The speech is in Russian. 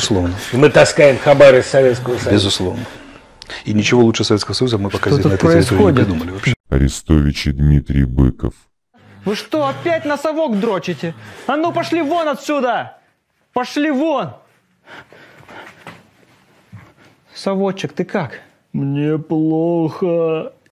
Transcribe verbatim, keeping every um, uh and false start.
Безусловно. Мы таскаем хабар из Советского Союза. Безусловно. И ничего лучше Советского Союза мы пока Что здесь на тут этой территории не происходит? придумали вообще. Арестович и Дмитрий Быков. Вы что, опять на совок дрочите? А ну пошли вон отсюда! Пошли вон! Совочек, ты как? Мне плохо.